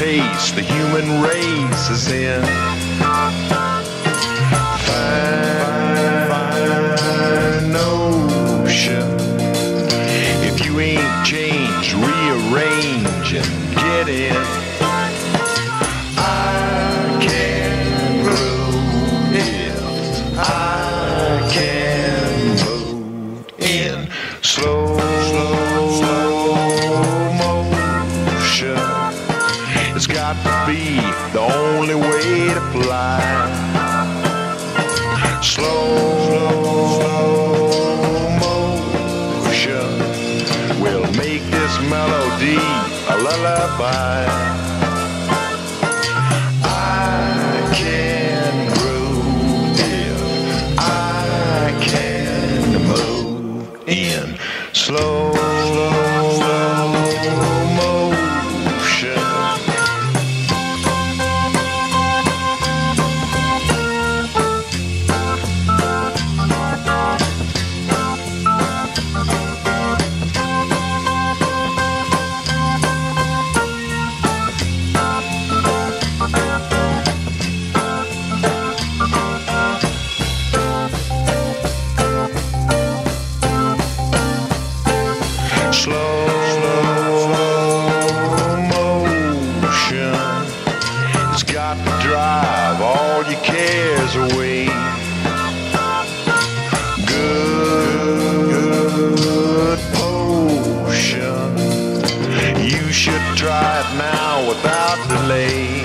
taste the human race is in. Fine notion. If you ain't changed, rearrange and get in. I can grow if I can move in slow motion. It's got to be the only way to fly. Slow motion will make this melody a lullaby. I can grow if I can move in slow motion. Slow motion. It's got to drive all your cares away. Good potion. You should try it now without delay.